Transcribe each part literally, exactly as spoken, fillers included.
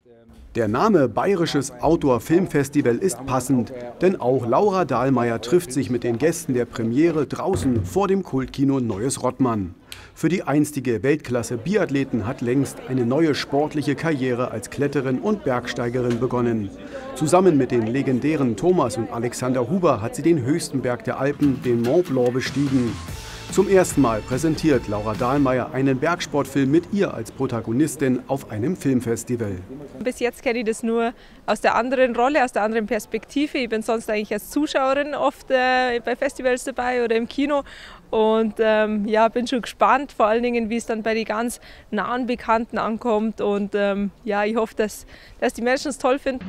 Der Name Bayerisches Outdoor-Filmfestival ist passend, denn auch Laura Dahlmeier trifft sich mit den Gästen der Premiere draußen vor dem Kultkino Neues Rottmann. Für die einstige Weltklasse-Biathletin hat längst eine neue sportliche Karriere als Kletterin und Bergsteigerin begonnen. Zusammen mit den legendären Thomas und Alexander Huber hat sie den höchsten Berg der Alpen, den Mont Blanc, bestiegen. Zum ersten Mal präsentiert Laura Dahlmeier einen Bergsportfilm mit ihr als Protagonistin auf einem Filmfestival. Bis jetzt kenne ich das nur aus der anderen Rolle, aus der anderen Perspektive. Ich bin sonst eigentlich als Zuschauerin oft äh, bei Festivals dabei oder im Kino. Und ähm, ja, bin schon gespannt, vor allen Dingen, wie es dann bei den ganz nahen Bekannten ankommt. Und ähm, ja, ich hoffe, dass, dass die Menschen es toll finden.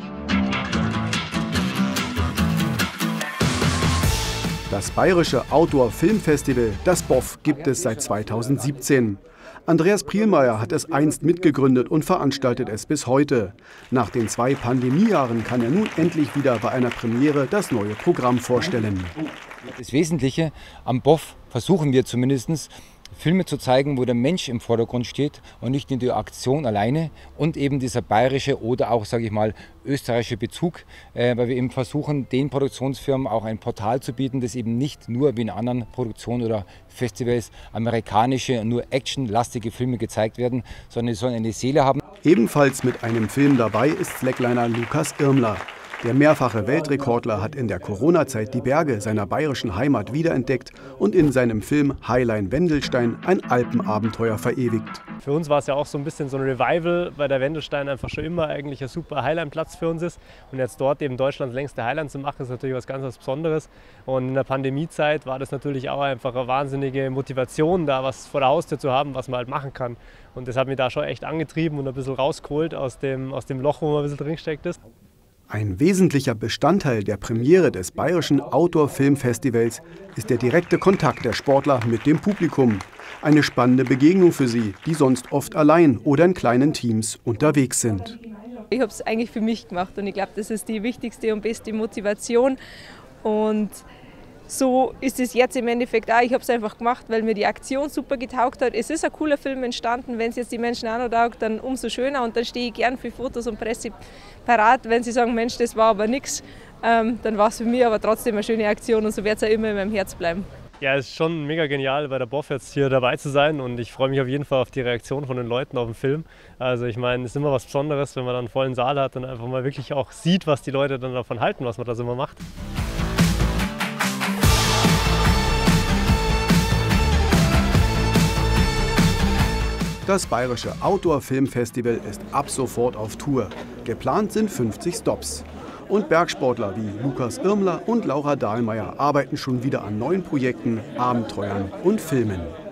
Das Bayerische Outdoor-Filmfestival, das B O F, gibt es seit zweitausendsiebzehn. Andreas Prielmeier hat es einst mitgegründet und veranstaltet es bis heute. Nach den zwei Pandemiejahren kann er nun endlich wieder bei einer Premiere das neue Programm vorstellen. Das Wesentliche am B O F versuchen wir zumindest, Filme zu zeigen, wo der Mensch im Vordergrund steht und nicht nur die Aktion alleine und eben dieser bayerische oder auch, sage ich mal, österreichische Bezug, äh, weil wir eben versuchen, den Produktionsfirmen auch ein Portal zu bieten, das eben nicht nur wie in anderen Produktionen oder Festivals amerikanische, nur actionlastige Filme gezeigt werden, sondern sie sollen eine Seele haben. Ebenfalls mit einem Film dabei ist Slackliner Lukas Irmler. Der mehrfache Weltrekordler hat in der Corona-Zeit die Berge seiner bayerischen Heimat wiederentdeckt und in seinem Film Highline Wendelstein ein Alpenabenteuer verewigt. Für uns war es ja auch so ein bisschen so ein Revival, weil der Wendelstein einfach schon immer eigentlich ein super Highline-Platz für uns ist. Und jetzt dort eben Deutschlands längste Highline zu machen, ist natürlich was ganz was Besonderes. Und in der Pandemiezeit war das natürlich auch einfach eine wahnsinnige Motivation, da was vor der Haustür zu haben, was man halt machen kann. Und das hat mich da schon echt angetrieben und ein bisschen rausgeholt aus dem, aus dem Loch, wo man ein bisschen drin gesteckt ist. Ein wesentlicher Bestandteil der Premiere des Bayerischen Outdoor-Filmfestivals ist der direkte Kontakt der Sportler mit dem Publikum. Eine spannende Begegnung für sie, die sonst oft allein oder in kleinen Teams unterwegs sind. Ich habe es eigentlich für mich gemacht und ich glaube, das ist die wichtigste und beste Motivation. Und so ist es jetzt im Endeffekt auch. Ich habe es einfach gemacht, weil mir die Aktion super getaugt hat. Es ist ein cooler Film entstanden. Wenn es jetzt die Menschen auch noch taugt, dann umso schöner. Und dann stehe ich gern für Fotos und Presse parat. Wenn sie sagen, Mensch, das war aber nichts, ähm, dann war es für mich aber trotzdem eine schöne Aktion. Und so wird es auch immer in meinem Herz bleiben. Ja, es ist schon mega genial, bei der B O F jetzt hier dabei zu sein. Und ich freue mich auf jeden Fall auf die Reaktion von den Leuten auf den Film. Also ich meine, es ist immer was Besonderes, wenn man dann einen vollen Saal hat und einfach mal wirklich auch sieht, was die Leute dann davon halten, was man da so immer macht. Das Bayerische Outdoor-Filmfestival ist ab sofort auf Tour. Geplant sind fünfzig Stops. Und Bergsportler wie Lukas Irmler und Laura Dahlmeier arbeiten schon wieder an neuen Projekten, Abenteuern und Filmen.